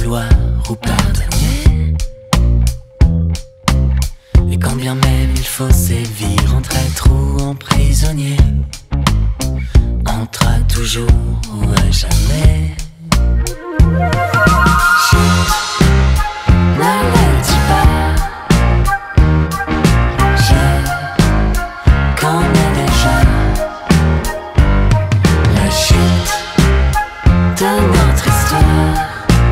vouloir ou pardonner. Et quand bien même il faut sévir en traître ou en prisonnier, entrera toujours ou à jamais. Chut, ne le dis pas, je connais déjà la chute de notre histoire.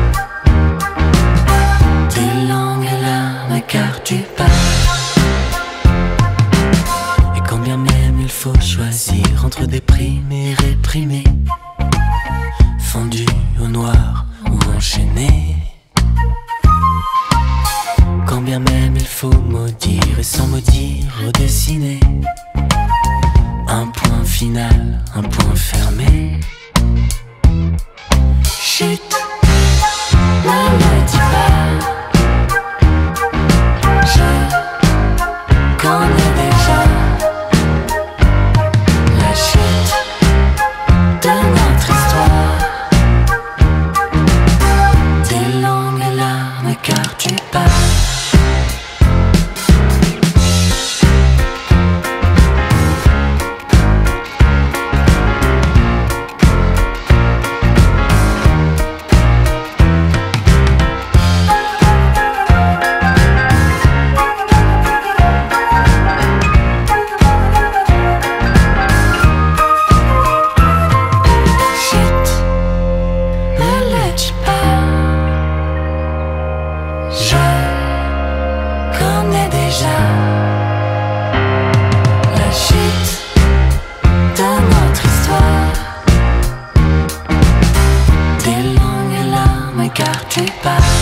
Tes langues et larmes car tu pars. Et quand bien même il faut choisir entre déprimer et réprimer, fondu au noir ou enchaîné, quand bien même il faut maudire et sans maudire redessiner, un point final, un point fermé. Chut, ne le dis pas, je connais déjà la chute de notre histoire. Tes langues et larmes car tu pars. La chute de notre histoire. Tes langues et larmes car tu pars.